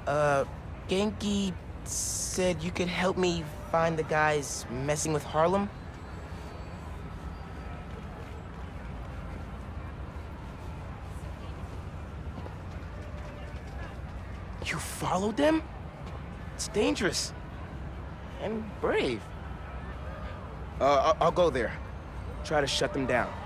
Genki said you could help me find the guys messing with Harlem? You followed them? It's dangerous. And brave. I'll go there. Try to shut them down.